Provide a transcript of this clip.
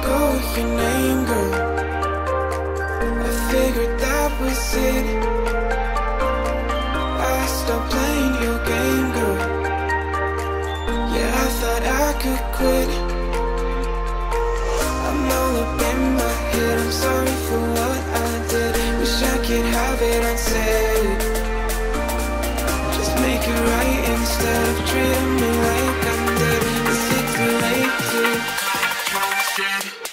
go with your name, girl. I figured that was it. I stopped playing your game, girl. Yeah, I thought I could quit. I'm all up in my head, I'm sorry for what I did. Wish I could have it unsaid. Just make it right instead of treating me like I'm dead. Is it too late to